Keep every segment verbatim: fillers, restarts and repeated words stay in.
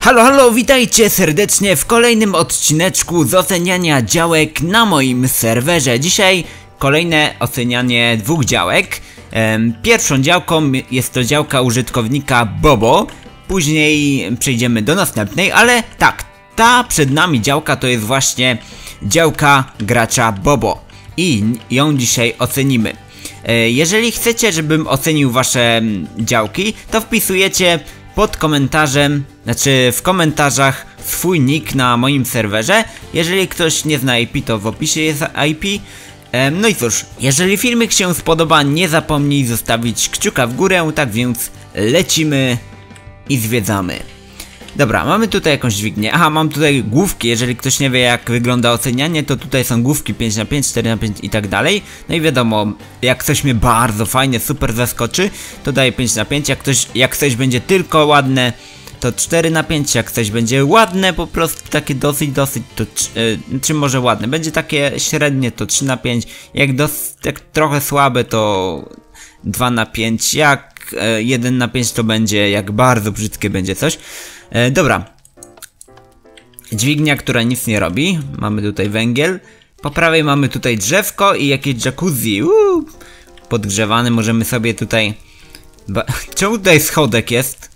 Halo, halo, witajcie serdecznie w kolejnym odcineczku z oceniania działek na moim serwerze. Dzisiaj kolejne ocenianie dwóch działek. Pierwszą działką jest to działka użytkownika Bobo. Później przejdziemy do następnej, ale tak, ta przed nami działka to jest właśnie działka gracza Bobo. I ją dzisiaj ocenimy. Jeżeli chcecie, żebym ocenił wasze działki, to wpisujecie pod komentarzem, znaczy w komentarzach swój nick na moim serwerze. Jeżeli ktoś nie zna I P, to w opisie jest I P. No i cóż, jeżeli filmik się spodoba, nie zapomnij zostawić kciuka w górę, tak więc lecimy i zwiedzamy. Dobra, mamy tutaj jakąś dźwignię. Aha, mam tutaj główki, jeżeli ktoś nie wie jak wygląda ocenianie, to tutaj są główki pięć na pięć, cztery na pięć i tak dalej. No i wiadomo, jak coś mnie bardzo fajnie, super zaskoczy, to daję pięć na pięć, jak coś, jak coś będzie tylko ładne, to cztery na pięć, jak coś będzie ładne, po prostu takie dosyć, dosyć, to yy, czy może ładne, będzie takie średnie, to trzy na pięć, jak, dos, jak trochę słabe, to dwa na pięć, jak yy, jeden na pięć to będzie, jak bardzo brzydkie będzie coś. E, dobra. Dźwignia, która nic nie robi. Mamy tutaj węgiel. Po prawej mamy tutaj drzewko i jakieś jacuzzi. Uuu, podgrzewany, możemy sobie tutaj... Ba Czemu tutaj schodek jest?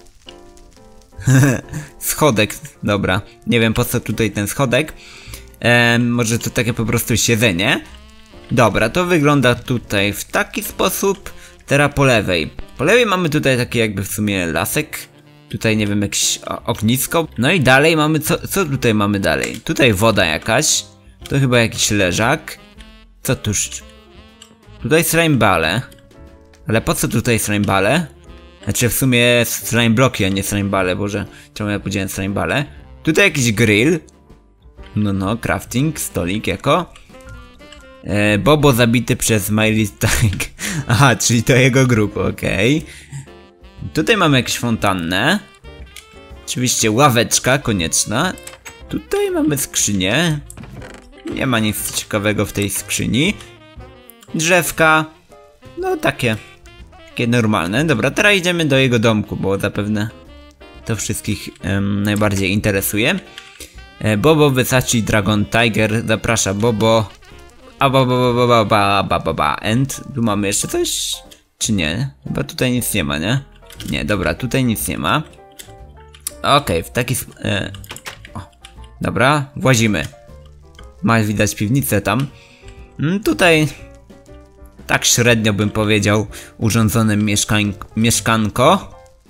Schodek, dobra. Nie wiem po co tutaj ten schodek. e, Może to takie po prostu siedzenie. Dobra, to wygląda tutaj w taki sposób. Teraz po lewej. Po lewej mamy tutaj taki jakby w sumie lasek. Tutaj nie wiem, jakieś ognisko. No i dalej mamy, co, co tutaj mamy dalej? Tutaj woda jakaś. To chyba jakiś leżak. Co tuż? Tutaj slime bale. Ale po co tutaj slime bale? Znaczy w sumie slime bloki, a nie slime bale, boże. Czemu ja powiedziałem slime bale? Tutaj jakiś grill. No no, crafting, stolik jako. E, Bobo zabity przez Miley Strike. Aha, czyli to jego grupa, okej. Okay. Tutaj mamy jakąś fontannę. Oczywiście ławeczka konieczna. Tutaj mamy skrzynię. Nie ma nic ciekawego w tej skrzyni. Drzewka. No takie. Takie normalne. Dobra, teraz idziemy do jego domku, bo zapewne to wszystkich um, najbardziej interesuje. E, Bobo, Versace, Dragon, Tiger. Zaprasza Bobo. A ba ba ba ba ba ba ba ba. And tu mamy jeszcze coś? Czy nie? Chyba tutaj nic nie ma, nie? Nie, dobra, tutaj nic nie ma. Okej, okay, w taki sp... E, o, dobra, włazimy. Ma widać piwnicę tam. Mm, tutaj tak średnio bym powiedział urządzone mieszkań... mieszkanko.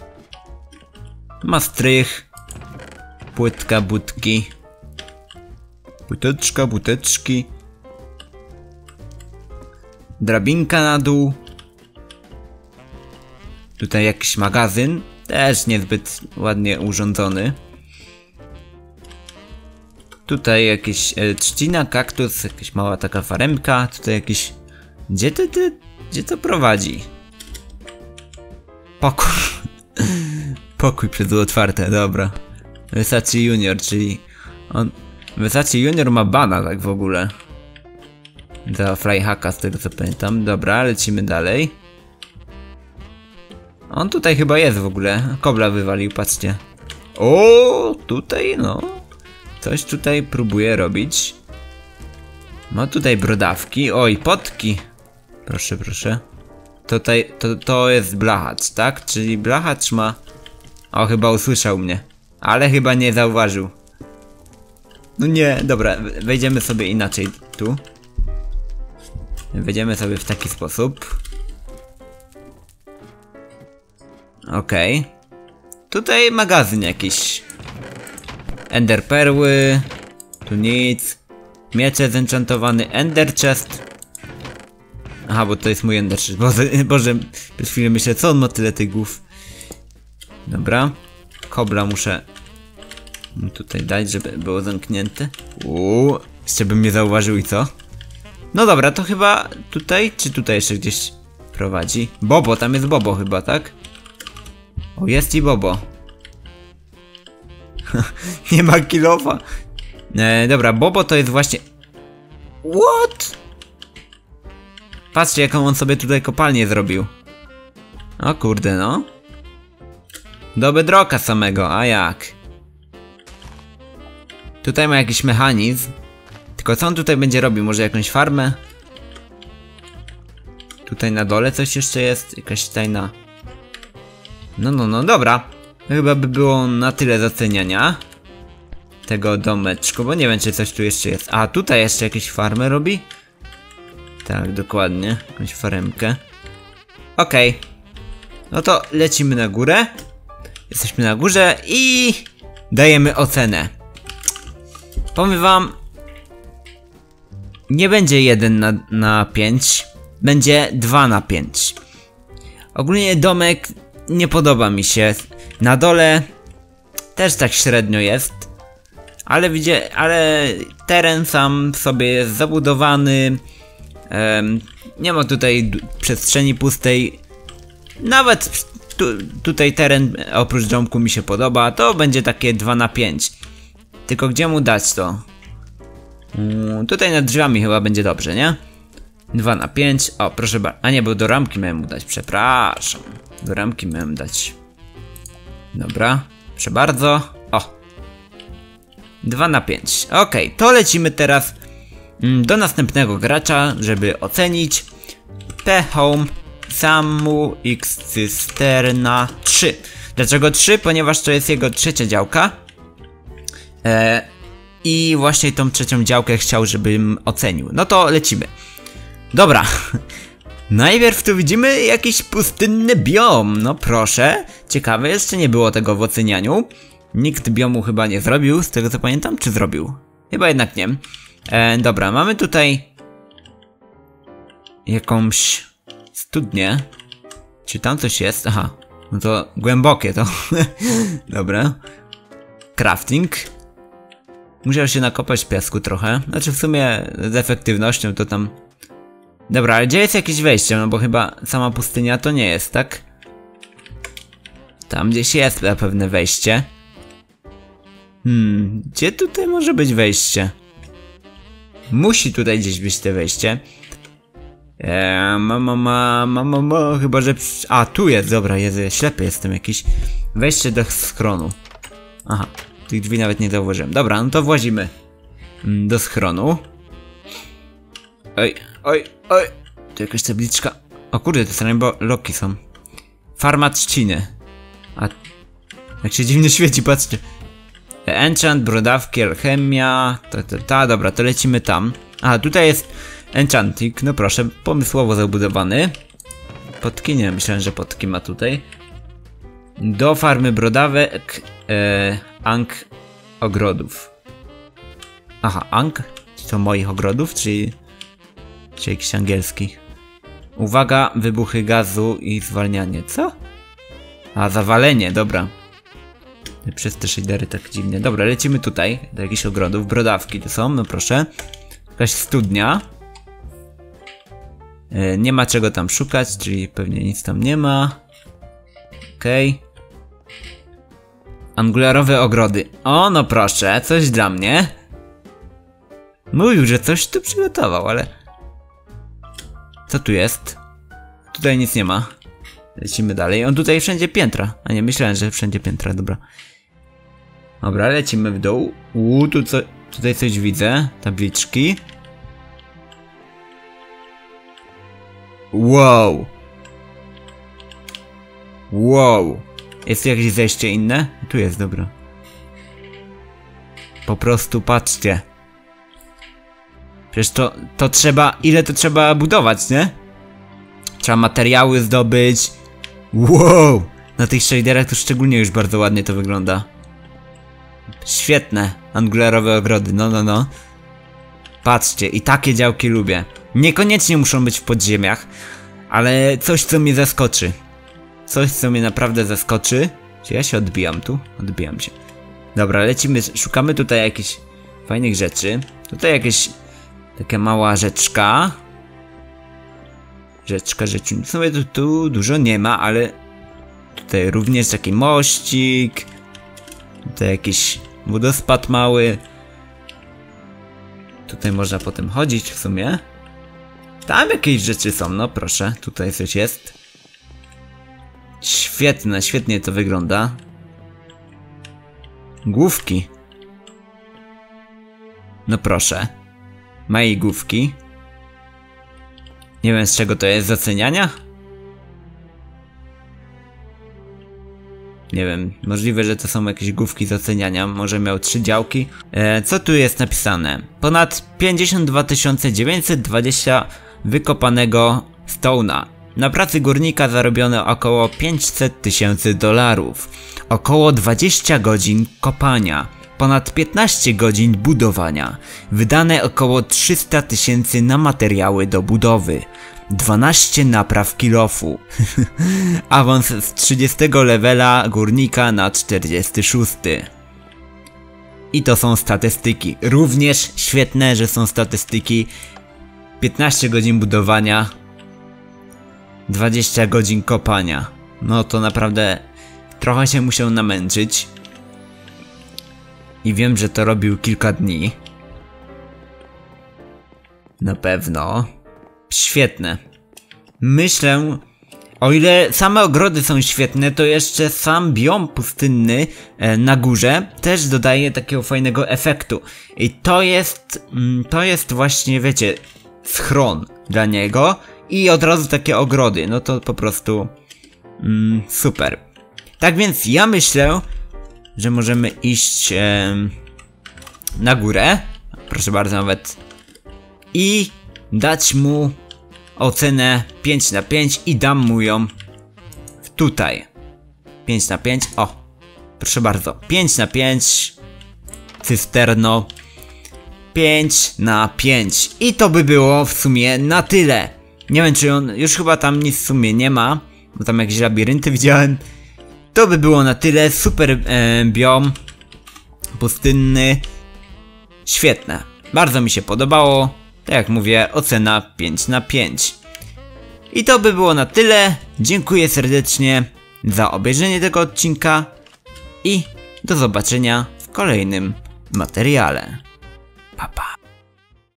Ma strych. Płytka, budki. Buteczka, buteczki. Drabinka na dół. Tutaj jakiś magazyn, też niezbyt ładnie urządzony. Tutaj jakieś e, trzcina, kaktus, jakaś mała taka faremka. Tutaj jakiś... Gdzie to, to, gdzie to prowadzi? Pokój. Pokój przez otwarte, dobra. Versace Junior, czyli... On... Versace Junior ma bana tak w ogóle. Za flyhacka z tego co pamiętam. Dobra, lecimy dalej. On tutaj chyba jest w ogóle. Kobla wywalił, patrzcie. O, tutaj no. Coś tutaj próbuje robić. Ma tutaj brodawki. Oj, potki. Proszę, proszę. Tutaj, to, to jest blachacz, tak? Czyli blachacz ma... O, chyba usłyszał mnie. Ale chyba nie zauważył. No nie, dobra. Wejdziemy sobie inaczej tu. Wejdziemy sobie w taki sposób. Okej. Okay. Tutaj magazyn jakiś. Ender perły. Tu nic. Miecze zenchantowany. Ender chest. Aha, bo to jest mój ender chest. Boże, Boże, przez chwilę myślę, co on ma tyle tych głów. Dobra. Kobla muszę tutaj dać, żeby było zamknięte. Uuu, jeszcze bym mnie zauważył i co? No dobra, to chyba tutaj, czy tutaj jeszcze gdzieś prowadzi? Bobo, tam jest Bobo chyba, tak? O, jest i Bobo. Nie ma kilofa. E, dobra, Bobo to jest właśnie... What? Patrzcie, jaką on sobie tutaj kopalnię zrobił. O kurde, no. Do bedrocka samego, a jak? Tutaj ma jakiś mechanizm. Tylko co on tutaj będzie robił? Może jakąś farmę? Tutaj na dole coś jeszcze jest? Jakaś tajna... No, no, no, dobra. Chyba by było na tyle doceniania tego domeczku, bo nie wiem, czy coś tu jeszcze jest. A, tutaj jeszcze jakieś farmę robi? Tak, dokładnie. Jakąś faremkę. Okej. Okay. No to lecimy na górę. Jesteśmy na górze i... dajemy ocenę. Powiem wam... nie będzie jeden na, na pięć. Będzie dwa na pięć. Ogólnie domek nie podoba mi się. Na dole też tak średnio jest. Ale widzicie, ale teren sam sobie jest zabudowany. Um, nie ma tutaj przestrzeni pustej. Nawet tu, tutaj teren oprócz domku mi się podoba. To będzie takie dwa na pięć. Tylko gdzie mu dać to? Um, tutaj nad drzwiami chyba będzie dobrze, nie? dwa na pięć. O, proszę bardzo. A nie, bo do ramki miałem mu dać. Przepraszam. Do ramki miałem dać. Dobra. Proszę bardzo. O. dwa na pięć. Ok, to lecimy teraz do następnego gracza, żeby ocenić. P-Home Samu X Cysterna trzy. Dlaczego trzy? Ponieważ to jest jego trzecia działka. E, I właśnie tą trzecią działkę chciał, żebym ocenił. No to lecimy. Dobra. Najpierw tu widzimy jakiś pustynny biom. No proszę. Ciekawe, jeszcze nie było tego w ocenianiu. Nikt biomu chyba nie zrobił, z tego co pamiętam, czy zrobił? Chyba jednak nie. E, dobra, mamy tutaj jakąś studnię. Czy tam coś jest? Aha, no to głębokie to. Dobra. Crafting. Musiał się nakopać piasku trochę. Znaczy w sumie z efektywnością to tam... Dobra, ale gdzie jest jakieś wejście? No bo chyba sama pustynia to nie jest, tak? Tam gdzieś jest pewne wejście. Hmm, gdzie tutaj może być wejście? Musi tutaj gdzieś być te wejście. Eee, mama, mama, mama, mama, chyba że... A, tu jest, dobra, jest, ślepy jestem jakiś. Wejście do schronu. Aha, tych drzwi nawet nie zauważyłem. Dobra, no to włazimy do schronu. Oj, oj, oj. Tu jakaś tabliczka. O kurde, te rainbow loki są. Farma trzciny. A... jak się dziwnie świeci, patrzcie. Enchant, brodawki, alchemia. Ta, ta, ta, dobra, to lecimy tam. Aha, tutaj jest enchanting, no proszę, pomysłowo zabudowany. Potki, nie, myślałem, że potki ma tutaj. Do farmy brodawek, e, Ang ogrodów. Aha, Ang? To moich ogrodów, czy, czy jakichś angielskich? Uwaga, wybuchy gazu i zwalnianie, co? A, zawalenie, dobra. Przez te shadery tak dziwnie. Dobra, lecimy tutaj do jakichś ogrodów. Brodawki tu są, no proszę. Jakaś studnia. E, nie ma czego tam szukać, czyli pewnie nic tam nie ma. Okej. Okay. Angularowe ogrody. O, no proszę, coś dla mnie. Mówił, że coś tu przygotował, ale... co tu jest? Tutaj nic nie ma. Lecimy dalej. On tutaj wszędzie piętra. A nie, myślałem, że wszędzie piętra, dobra. Dobra, lecimy w dół. Uuu, tu co, tutaj coś widzę. Tabliczki. Wow. Wow. Jest tu jakieś zejście inne? Tu jest, dobra. Po prostu patrzcie. Przecież to, to trzeba... ile to trzeba budować, nie? Trzeba materiały zdobyć. Wow. Na tych shaderach to szczególnie już bardzo ładnie to wygląda. Świetne. Angularowe ogrody, no no no. Patrzcie, i takie działki lubię. Niekoniecznie muszą być w podziemiach, ale coś co mnie zaskoczy. Coś co mnie naprawdę zaskoczy. Czy ja się odbijam tu? Odbijam się. Dobra, lecimy, szukamy tutaj jakichś fajnych rzeczy. Tutaj jakieś taka mała rzeczka. Rzeczka, rzeczy. W sumie tu, tu dużo nie ma, ale tutaj również taki mościk. Tutaj jakiś wodospad mały. Tutaj można potem chodzić w sumie. Tam jakieś rzeczy są, no proszę. Tutaj coś jest. Świetne, świetnie to wygląda. Główki. No proszę. Ma igłówki. Nie wiem, z czego to jest, z oceniania? Nie wiem, możliwe, że to są jakieś główki z oceniania. Może miał trzy działki. E, co tu jest napisane? Ponad pięćdziesiąt dwa tysiące dziewięćset dwadzieścia wykopanego stone'a. Na pracy górnika zarobiono około pięćset tysięcy dolarów. Około dwadzieścia godzin kopania. Ponad piętnaście godzin budowania. Wydane około trzysta tysięcy na materiały do budowy. dwanaście napraw kilofu. Awans z trzydziestego levela górnika na czterdziesty szósty. I to są statystyki. Również świetne, że są statystyki. piętnaście godzin budowania. dwadzieścia godzin kopania. No to naprawdę trochę się musiał namęczyć. I wiem, że to robił kilka dni. Na pewno. Świetne. Myślę, o ile same ogrody są świetne, to jeszcze sam biom pustynny e, na górze też dodaje takiego fajnego efektu. I to jest, mm, to jest właśnie, wiecie, schron dla niego i od razu takie ogrody. No to po prostu mm, super. Tak więc ja myślę, że możemy iść e, na górę. Proszę bardzo, nawet. I dać mu ocenę pięć na pięć i dam mu ją tutaj. pięć na pięć. O, proszę bardzo. pięć na pięć. Cysterno. pięć na pięć. I to by było w sumie na tyle. Nie wiem, czy on... Już chyba tam nic w sumie nie ma, bo tam jakieś labirynty widziałem. To by było na tyle. Super e, biom pustynny. Świetne. Bardzo mi się podobało. Tak jak mówię, ocena pięć na pięć. I to by było na tyle. Dziękuję serdecznie za obejrzenie tego odcinka i do zobaczenia w kolejnym materiale.